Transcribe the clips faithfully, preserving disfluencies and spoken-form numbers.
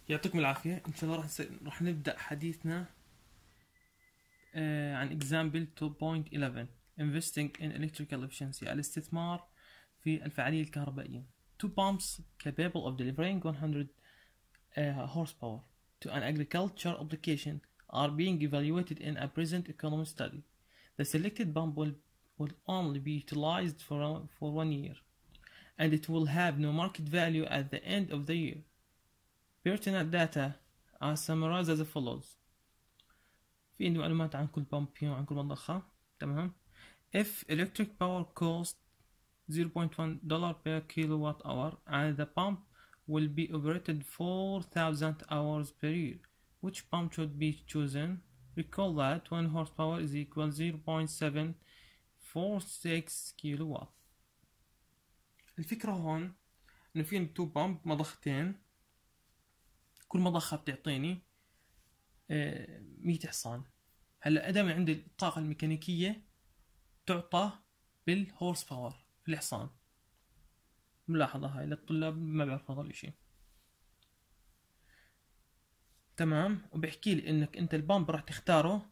يعطيكم العافية. إن شاء الله راح نس... راح نبدأ حديثنا آه عن example اثنين نقطة واحد واحد investing in electrical efficiency، الاستثمار في الفعالية الكهربائية. Two pumps capable of delivering one hundred uh, horsepower to an agriculture application are being evaluated in a present economy study. The selected pump will, will only be utilized for, for one year, and it will have no market value at the end of the year. Pertinent data are summarized as follows. في عندي معلومات عن كل بامب فيهم، عن كل مضخة. تمام. If electric power cost zero point one dollar per kilowatt hour and the pump will be operated four thousand hours per year, which pump should be chosen? Recall that one horsepower is equal zero point seven four six kilowatt. الفكرة هون انه في تو بامب، مضختين، كل مضخة بتعطيني مية حصان. هلا ادام عندي الطاقة الميكانيكية تعطى بالهورس باور في الحصان. ملاحظة هاي للطلاب ما بيعرفوا هذا الاشي. تمام. وبحكي لي انك انت البامب راح تختاره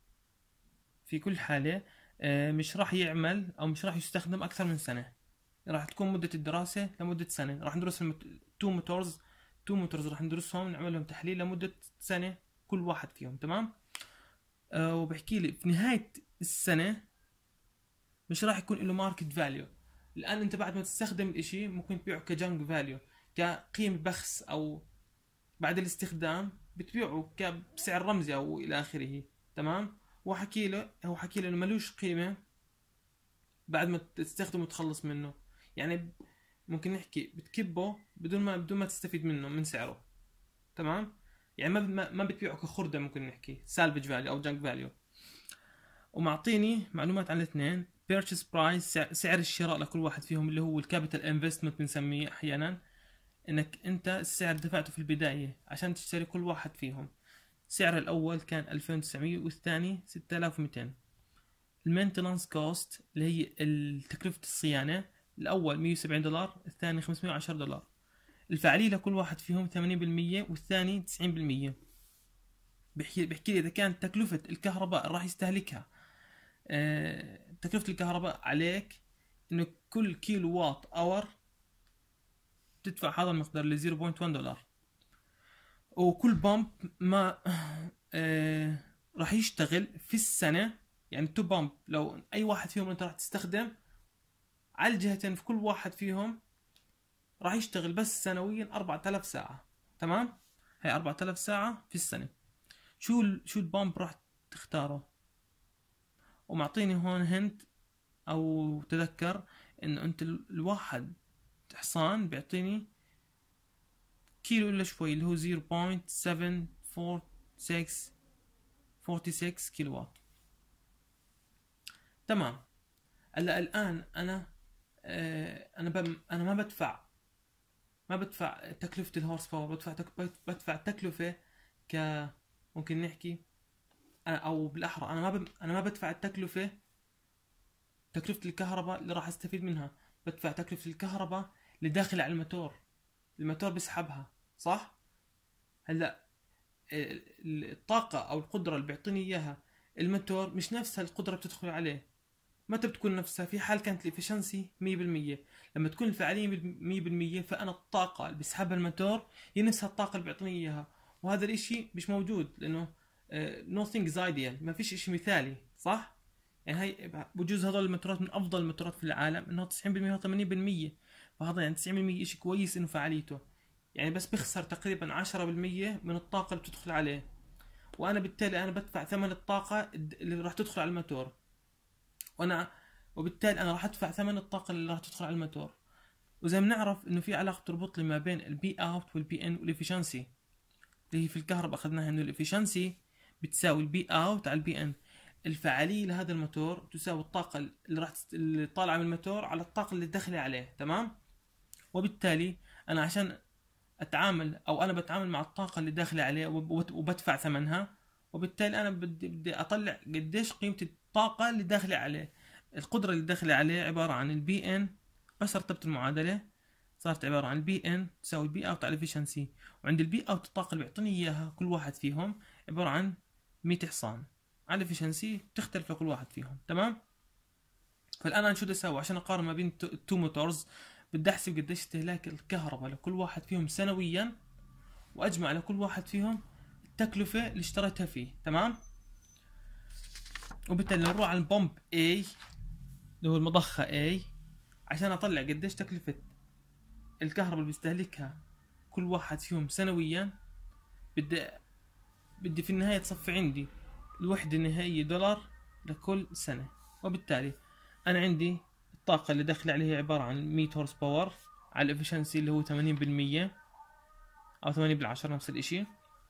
في كل حالة مش راح يعمل او مش راح يستخدم اكثر من سنة. راح تكون مدة الدراسة لمدة سنة. راح ندرس تو موتورز تو موتورز راح ندرسهم، نعمل لهم تحليل لمدة سنة كل واحد فيهم. تمام. أه وبحكي لي في نهاية السنة مش راح يكون له ماركت فاليو، الآن أنت بعد ما تستخدم الإشي ممكن تبيعه كجنك فاليو، كقيمة بخس، أو بعد الاستخدام بتبيعه كسعر رمزي أو إلى آخره. تمام. وحكي له هو حكي له إنه ملوش قيمة بعد ما تستخدمه وتخلص منه. يعني ممكن نحكي بتكبه بدون ما بدون ما تستفيد منه من سعره. تمام. يعني ما ما بتبيعه كخردة، ممكن نحكي سالفج فاليو او جانك فاليو. ومعطيني معلومات عن الاثنين. purchase price سعر الشراء لكل واحد فيهم، اللي هو الكابيتال انفستمنت بنسميه احيانا، انك انت السعر دفعته في البداية عشان تشتري كل واحد فيهم. سعر الاول كان ألفين وتسعمية والثاني ستة آلاف ومئتين. المينتنانس كوست اللي هي تكلفة الصيانة، الاول مية وسبعين دولار، الثاني خمسمية وعشرة دولار. الفعالية لكل واحد فيهم ثمانين بالمية والثاني تسعين بالمية. بحكي بحكي لي إذا كانت تكلفة الكهرباء راح يستهلكها آه، تكلفة الكهرباء عليك إنه كل كيلو وات أور تدفع هذا المقدار ل صفر فاصلة واحد دولار. وكل بامب ما آه، راح يشتغل في السنة، يعني تو بامب لو أي واحد فيهم أنت راح تستخدم على الجهتين، في كل واحد فيهم راح يشتغل بس سنويا أربعة آلاف ساعة. تمام. هي أربعة آلاف ساعة في السنة. شو ال... شو البامب راح تختاره؟ ومعطيني هون هنت او تذكر انه انت الواحد حصان بيعطيني كيلو الا شوي، اللي هو صفر فاصلة سبعة أربعة ستة أربعة ستة كيلو وات. تمام. هلا الان انا آه انا ب... انا ما بدفع ما بدفع تكلفة الهورس باور، بدفع تك... بدفع تكلفة ك ممكن نحكي أنا او بالاحرى انا ما ب... انا ما بدفع التكلفة تكلفة الكهرباء اللي راح استفيد منها، بدفع تكلفة الكهرباء اللي داخل على الموتور، الموتور بيسحبها. صح. هلا الطاقة او القدرة اللي بيعطيني اياها الموتور مش نفسها القدرة بتدخل عليه، متى بتكون نفسها؟ في حال كانت الافشنسي مية بالمية. لما تكون الفعالية مية بالمية فانا الطاقة اللي بيسحبها الموتور هي نفسها الطاقة اللي بيعطيني اياها، وهذا الاشي مش موجود لانه nothing is ideal، ما فيش اشي مثالي. صح. يعني هي بجوز هذول الموتورات من افضل الموتورات في العالم، انه تسعين بالمية و ثمانين بالمية، فهذا يعني تسعين بالمية شيء كويس انه فعاليته، يعني بس بخسر تقريبا عشرة بالمية من الطاقة اللي بتدخل عليه، وانا بالتالي انا بدفع ثمن الطاقة اللي راح تدخل على الموتور، وانا وبالتالي انا راح ادفع ثمن الطاقة اللي راح تدخل على الموتور. وزي ما نعرف انه في علاقة تربط لي ما بين البي اوت والبي ان والافشنسي، اللي هي في الكهرباء اخذناها انه الافشنسي بتساوي البي اوت على البي ان. الفعالية لهذا الموتور تساوي الطاقة اللي راح اللي طالعة من الموتور على الطاقة اللي داخلة عليه. تمام. وبالتالي أنا عشان أتعامل أو أنا بتعامل مع الطاقة اللي داخلة عليه وبدفع ثمنها، وبالتالي أنا بدي بدي أطلع قديش قيمة الطاقة اللي داخلة عليه. القدرة اللي داخلة عليه عبارة عن البي إن، بس رتبت المعادلة صارت عبارة عن بي ان تساوي بي اوت على efficiency، وعند البي اوت الطاقة اللي بيعطيني اياها كل واحد فيهم عبارة عن مية حصان على efficiency بتختلف لكل واحد فيهم. تمام. فالان انا شو بدي اسوي عشان اقارن ما بين التو موتورز؟ بدي احسب قديش استهلاك الكهرباء لكل واحد فيهم سنويا، واجمع لكل واحد فيهم التكلفة اللي اشتريتها فيه. تمام. وبالتالي نروح على البومب A اللي هو المضخة A عشان اطلع قديش تكلفة الكهرباء اللي بيستهلكها كل واحد فيهم سنويا. بدي بدي في النهاية تصفي عندي الوحدة النهائية دولار لكل سنة. وبالتالي انا عندي الطاقة اللي داخل عليها عبارة عن مية هورس باور على الافشنسي اللي هو ثمانين بالمية او ثمانية بالعشرة نفس الاشي.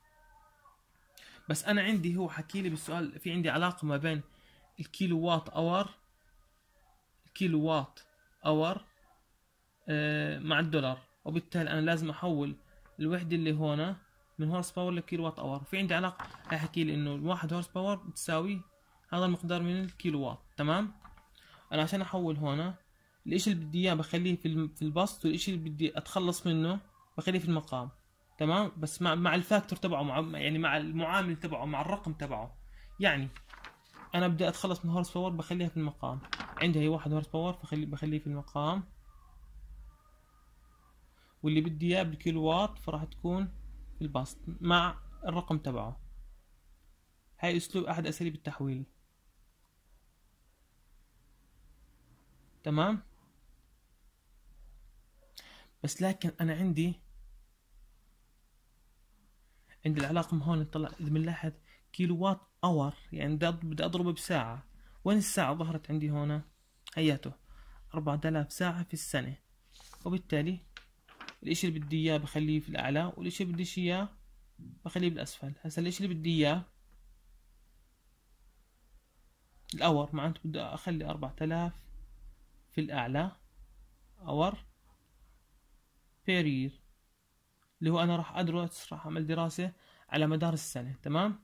بس انا عندي هو حكي لي بالسؤال في عندي علاقة ما بين الكيلو وات اور الكيلو وات اور آه مع الدولار، وبالتالي انا لازم احول الوحدة اللي هنا من هورس باور لكيلو وات اور. في عندي علاقة هي حكي لي انه الواحد هورس باور بتساوي هذا المقدار من الكيلو وات. تمام. انا عشان احول هنا الاشي اللي بدي اياه بخليه في في البسط، والاشي اللي بدي اتخلص منه بخليه في المقام. تمام. بس مع مع الفاكتور تبعه، مع يعني مع المعامل تبعه، مع الرقم تبعه. يعني انا بدي اتخلص من هورس باور بخليها في المقام. عندي هي واحد هورس باور فخلي بخليه في المقام، واللي بدي اياه بالكيلو وات فراح تكون في البسط مع الرقم تبعه. هاي اسلوب احد اساليب التحويل. تمام. بس لكن انا عندي عند العلاقة هون نطلع اذا بنلاحظ كيلو وات اور، يعني بدي اضربه بساعة. وين الساعة ظهرت عندي هنا؟ هياته أربعة آلاف ساعة في السنة. وبالتالي الاشي اللي بدي اياه بخليه في الاعلى، والاشي اللي بديش اياه بخليه بالاسفل. هسا الاشي اللي بدي اياه الاور، معناته بدي اخلي أربعة آلاف في الاعلى اور بير يير، اللي هو انا راح ادرس راح اعمل دراسة على مدار السنة. تمام.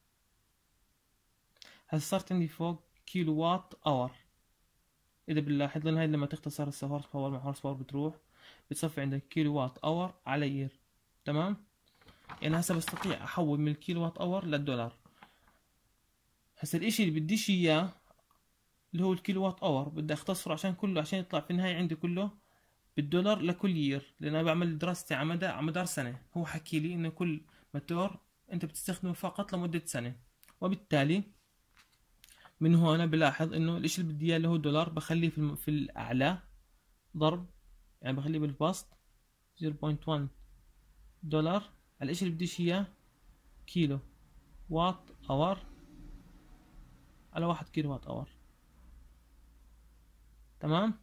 هسا صارت عندي فوق كيلو وات اور. اذا بنلاحظ لان هاي لما تختصر هسه هورس باور مع هورس باور بتروح بتصفي عندك كيلو وات اور على يير. تمام. يعني هسه بستطيع احول من الكيلو وات اور للدولار. هسه الاشي اللي بديش اياه اللي هو الكيلو وات اور بدي اختصره عشان كله عشان يطلع في النهاية عندي كله بالدولار لكل يير، لان انا بعمل دراستي على مدى على مدار سنة. هو حكي لي انه كل موتور انت بتستخدمه فقط لمدة سنة. وبالتالي من هون بلاحظ انه الاشي اللي بدي اياه اللي هو دولار بخليه في, الم... في الاعلى ضرب، يعني بخليه بالبسط صفر فاصلة واحد دولار على الاشي اللي بديش اياه كيلو وات اور على واحد كيلو وات اور. تمام.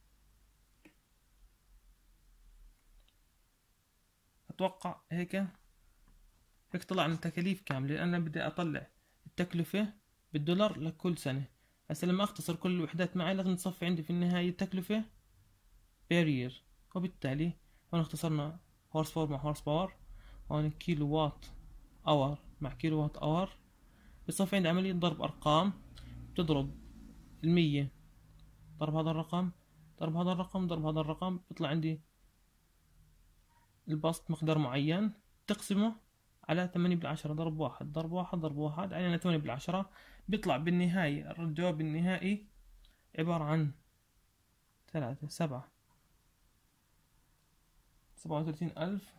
اتوقع هيك هيك طلع عن التكاليف كاملة، لان انا بدي اطلع التكلفة بالدولار لكل سنة. هسه لما اختصر كل الوحدات معي لازم تصفي عندي في النهاية التكلفة بير يير. وبالتالي هون اختصرنا هورس باور مع هورس باور، هون كيلو وات اور مع كيلو وات اور. بصفي عندي عملية ضرب ارقام، بتضرب المية ضرب هذا الرقم ضرب هذا الرقم ضرب هذا الرقم، بيطلع عندي البسط مقدار معين، تقسمه على ثمانية بالعشرة ضرب واحد ضرب واحد ضرب واحد علينا ثمانية بالعشرة. بيطلع بالنهاية الجواب النهائي عبارة عن ثلاثة سبعة سبعة وثلاثين ألف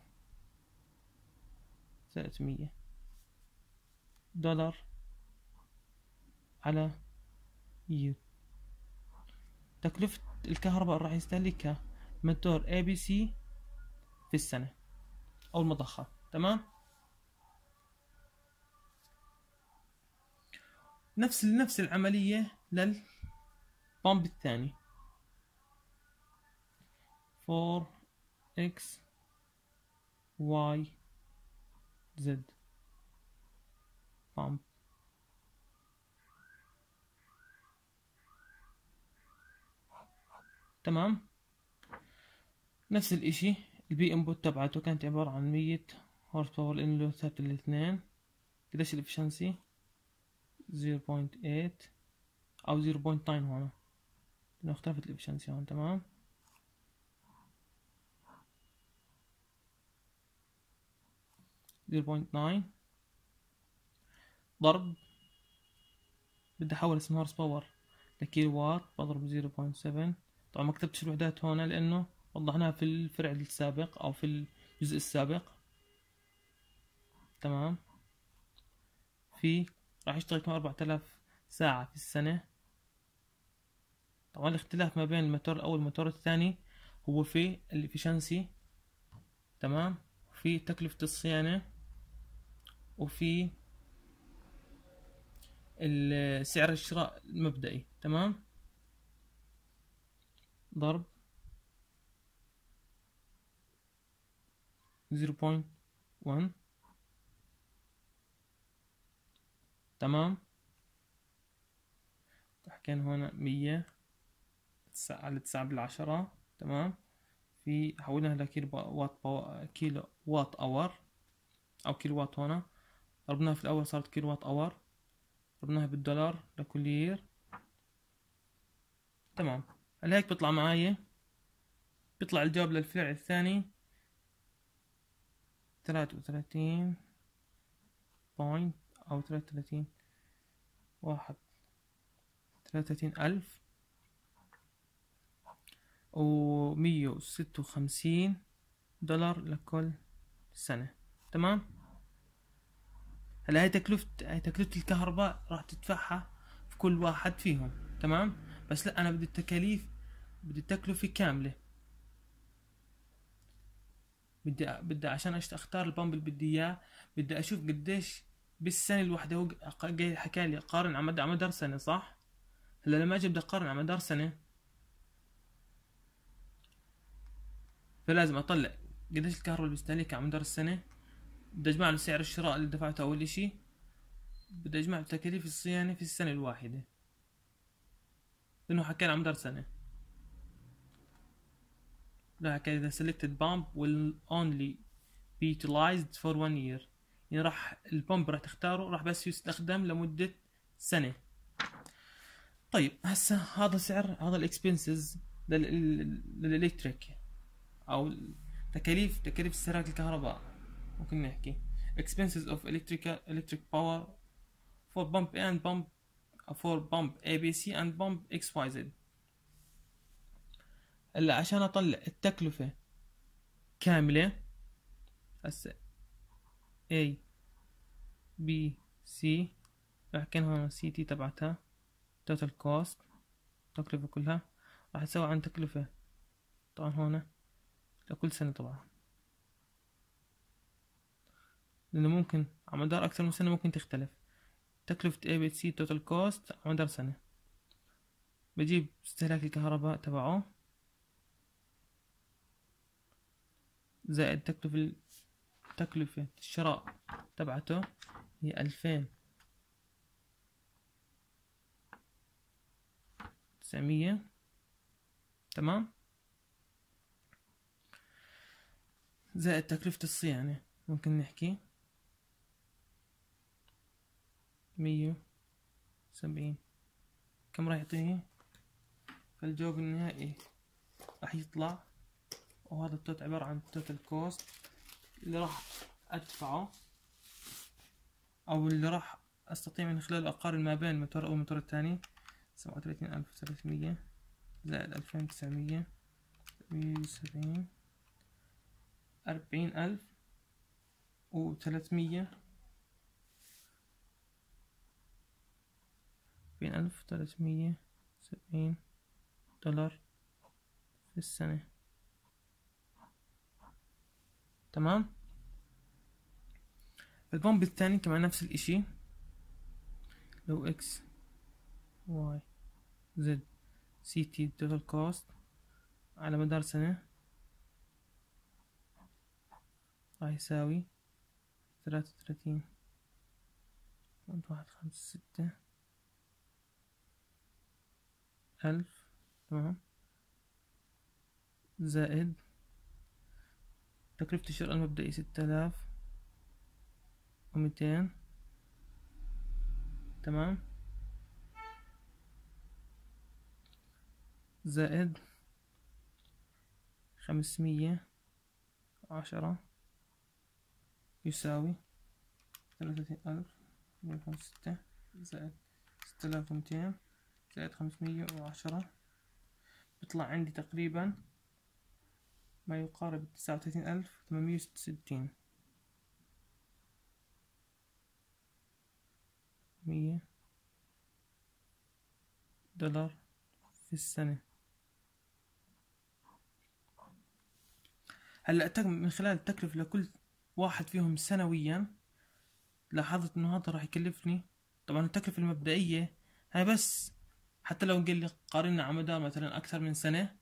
ثلاثمية دولار على يير. تكلفة الكهرباء اللي راح يستهلكها موتور اي بي سي في السنة أو المضخة. تمام. نفس نفس العملية للبامب الثاني فور إكس واي زد بامب. تمام. نفس الاشي البي انبوت تبعته كانت عبارة عن مية هورس باور لانه له ثابت الاثنين. قديش الافشنسي؟ صفر فاصلة ثمانية او صفر فاصلة تسعة هون لانه اختلفت الافشنسي هون. تمام. زيرو بوينت تسعة ضرب، بدي احول اسم هورس باور لكيلو وات، بضرب زيرو بوينت سبعة. طبعا ما كتبتش الوحدات هون لانه وضحناها في الفرع السابق او في الجزء السابق. تمام. في راح يشتغل كم أربعة آلاف ساعة في السنة. طبعا الاختلاف ما بين الموتور الاول والموتور الثاني هو في الافشنسي، تمام، في تكلفة الصيانة، وفي سعر الشراء المبدئي. تمام. ضرب زيرو بوينت واحد. تمام. حكينا هون مية على تسعة بالعشرة. تمام. في حولناها لكيلو وات باور، كيلو وات اور او كيلو وات. هنا ضربناها في الاول صارت كيلو وات اور، ضربناها بالدولار لكل يير. تمام. هلا هيك بيطلع معايا، بيطلع الجواب للفرع الثاني ثلاثة وثلاثين بوينت او ثلاثة وثلاثين واحد ثلاثة وثلاثين ألف ومية وستة وخمسين دولار لكل سنة. تمام. هلا هاي تكلفة هاي تكلفة الكهرباء راح تدفعها في كل واحد فيهم. تمام. بس لا، أنا بدي التكاليف، بدي التكلفة كاملة. بدي بدي عشان أختار البامب اللي بدي إياه، بدي أشوف قديش بالسنة الواحدة. هو حكى لي قارن على مدار سنة، صح؟ هلا لما أجي بدي أقارن على مدار سنة، فلازم أطلع قديش الكهرباء اللي بستهلكها على مدار السنة، بدي أجمع له سعر الشراء اللي دفعته أول إشي، بدي أجمع له تكاليف الصيانة في السنة الواحدة، لأنه حكى لي على مدار سنة. لا، حكى لي the selected pump will only be utilized for one year، يعني راح البامب راح تختاره راح بس يستخدم لمدة سنة. طيب هسا هذا سعر، هذا الاكسبنسز للالكتريك او تكاليف تكاليف استهلاك الكهرباء. ممكن نحكي expenses of electrical electric power for pump A and pump for pump A B C and pump X Y Z. هلا عشان اطلع التكلفة كاملة، هسا A B C حكينا هون سي تي تبعتها total cost، التكلفة كلها راح تساوي عن تكلفة طبعا هون لكل سنة، طبعا لأنه ممكن على مدار أكثر من سنة ممكن تختلف. تكلفة A B C total cost على مدار سنة، بجيب استهلاك الكهرباء تبعه زائد تكلفة تكلفة الشراء تبعته هي ألفين تسعمية. تمام. زائد تكلفة الصيانة ممكن نحكي مية وسبعين. كم راح يعطيني؟ فالجواب النهائي راح يطلع، وهذا التوت عبارة عن توتال كوست اللي راح أدفعه أو اللي راح أستطيع من خلاله أقارن ما بين الموتور الأول والموتور الثاني. سبعة وثلاثين ألف وثلاثمية زائد ألفين وتسعمية، مية وسبعين، أربعين ألف وثلاثمية، أربعين ألف وثلاثمية وسبعين دولار في السنة. تمام. البامب الثاني كمان نفس الاشي، لو اكس واي زد سي تي توتال كوست على مدار سنة راح يساوي ثلاثة وثلاثين بوينت واحد خمسة ستة ألف. تمام. زائد تكلفة الشراء المبدئي ستة آلاف ومئتين. تمام. زائد خمسمية وعشرة يساوي ثلاثة وثلاثين ألف مية وخمسة وستة زائد ستة آلاف ومئتين زائد خمسمية وعشرة، بيطلع عندي تقريبا ما يقارب تسعة وثلاثين ألف ثمانمية وستة وستين مية دولار في السنة. هلا من خلال التكلفة لكل واحد فيهم سنويا لاحظت انه هذا راح يكلفني، طبعا التكلفة المبدئية هاي بس حتى لو قال لي قارنا على مدار مثلا اكثر من سنة،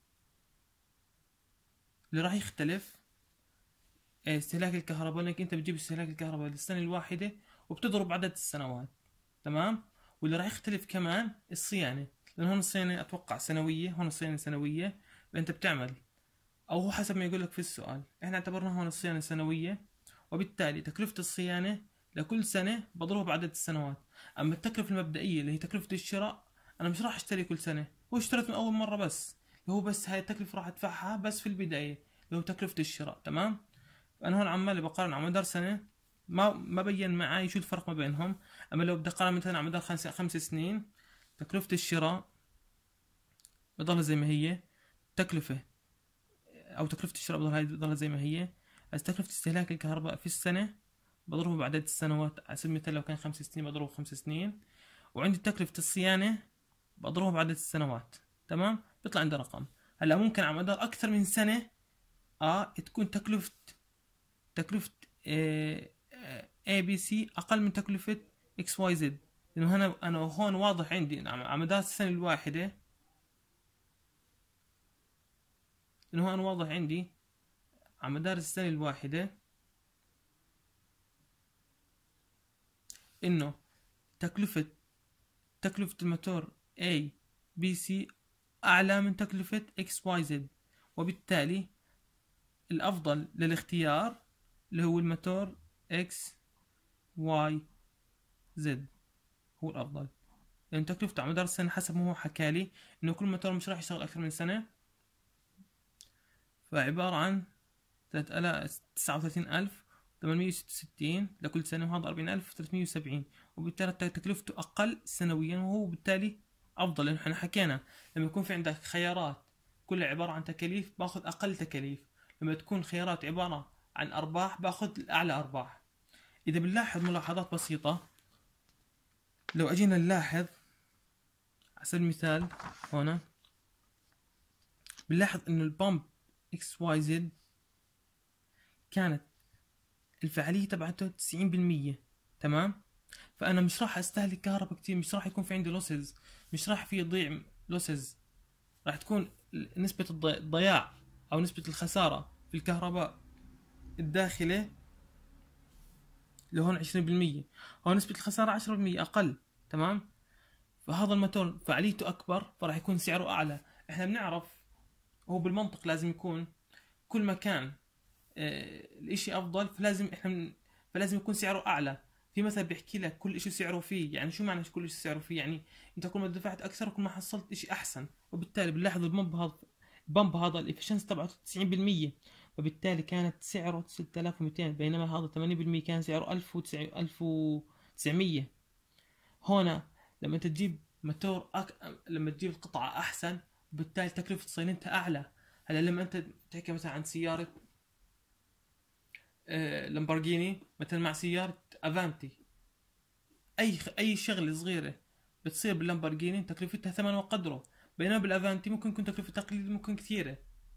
اللي راح يختلف استهلاك الكهرباء، لانك انت بتجيب استهلاك الكهرباء للسنة الواحدة وبتضرب عدد السنوات، تمام. واللي راح يختلف كمان الصيانة، لان هون الصيانة اتوقع سنوية، هون الصيانة سنوية، فانت بتعمل او هو حسب ما يقول لك في السؤال، احنا اعتبرنا هون الصيانة سنوية، وبالتالي تكلفة الصيانة لكل سنة بضربها بعدد السنوات. اما التكلفة المبدئية اللي هي تكلفة الشراء، انا مش راح اشتري كل سنة، هو اشتريت من اول مرة بس، اللي هو بس هاي التكلفة راح ادفعها بس في البداية اللي هو تكلفة الشراء، تمام. انا هون عمالي بقارن على مدار سنة، ما ما بين معي شو الفرق ما بينهم. اما لو بدي اقارن مثلا على مدار خمس خمس سنين، تكلفة الشراء بضلها زي ما هي، تكلفة او تكلفة الشراء بضلها بضلها زي ما هي، بس تكلفة استهلاك الكهرباء في السنة بضربه بعدد السنوات، على سبيل المثال لو كان خمس سنين بضربه خمس سنين، وعندي تكلفة الصيانة بضربه بعدد السنوات، تمام. بيطلع عندي رقم. هلا ممكن على مدار اكثر من سنة اه تكون تكلفة تكلفة اي بي سي اقل من تكلفة اكس واي زد، لانه هنا انا هون واضح عندي على مدار السنة الواحدة، لانه هون واضح عندي على مدار السنة الواحدة انه تكلفة تكلفة الموتور A B C اعلى من تكلفة X Y Z، وبالتالي الافضل للاختيار اللي هو الموتور X Y Z هو الافضل، لان تكلفته على مدار السنة حسب ما هو حكالي انه كل موتور مش راح يشتغل اكثر من سنة، فعبارة عن تسعة وثلاثين ألف ثمانمية وستة وستين لكل سنة، وهذا أربعين ألف وثلاثمية وسبعين، وبالتالي تكلفته أقل سنويا، وهو بالتالي أفضل. لأن احنا حكينا لما يكون في عندك خيارات كلها عبارة عن تكاليف باخذ أقل تكاليف، لما تكون خيارات عبارة عن أرباح باخذ الأعلى أرباح. إذا بنلاحظ ملاحظات بسيطة، لو أجينا نلاحظ على سبيل المثال هنا بنلاحظ إنه البامب إكس واي زد كانت الفعالية تبعته تسعين بالمية، تمام. فأنا مش راح أستهلك كهرباء كتير، مش راح يكون في عندي لوسز، مش راح في يضيع لوسز، راح تكون نسبة الضياع أو نسبة الخسارة في الكهرباء الداخلة لهون عشرين بالمية، هون نسبة الخسارة عشرة بالمية أقل، تمام. فهذا الموتور فعاليته أكبر، فراح يكون سعره أعلى. إحنا بنعرف هو بالمنطق لازم يكون كل ما كان آه الاشي افضل فلازم احنا فلازم يكون سعره اعلى. في مثل بيحكي لك كل اشي سعره فيه، يعني شو معنى كل اشي سعره فيه؟ يعني انت كل ما دفعت اكثر كل ما حصلت اشي احسن، وبالتالي بنلاحظ البمب هذا البمب هذا الافشنس تبعته تسعين بالمية، وبالتالي كانت سعره ستة آلاف ومئتين، بينما هذا ثمانين بالمية كان سعره ألف وتسعمية. هنا لما انت تجيب موتور أك... لما تجيب قطعة احسن بالتالي تكلفة صيانتها اعلى. هلا لما انت تحكي مثلا عن سيارة لامبورجيني مثلا مع سيارة افانتي، اي اي شغلة صغيرة بتصير باللامبورجيني تكلفتها ثمن وقدره، بينما بالافانتي ممكن تكون تكلفة تقليد ممكن كثيرة،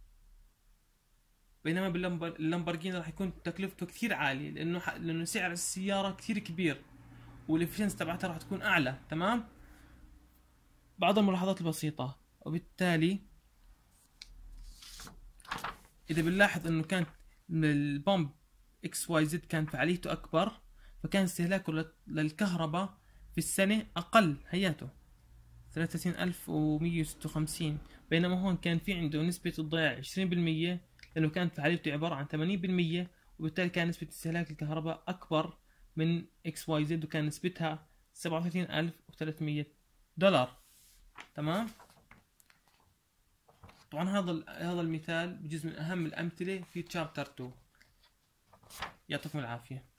بينما باللامبورجيني راح يكون تكلفته كثير عالية، لانه ح... لانه سعر السيارة كثير كبير والافشنس تبعتها راح تكون اعلى، تمام. بعض الملاحظات البسيطة، وبالتالي اذا بنلاحظ انه كانت البامب اكس واي زد كان فعاليته اكبر، فكان استهلاكه للكهرباء في السنة اقل، هياته ثلاثة وثلاثين ألف ومية وستة وخمسين، بينما هون كان في عنده نسبة الضياع عشرين بالمية، لانه كانت فعاليته عبارة عن ثمانين بالمية، وبالتالي كان نسبة استهلاك الكهرباء اكبر من اكس واي زد، وكان نسبتها سبعة وثلاثين ألف وثلاثمية دولار، تمام. طبعا هذا هذا المثال بجزء من اهم الامثله في تشابتر اثنين. يعطيكم العافيه.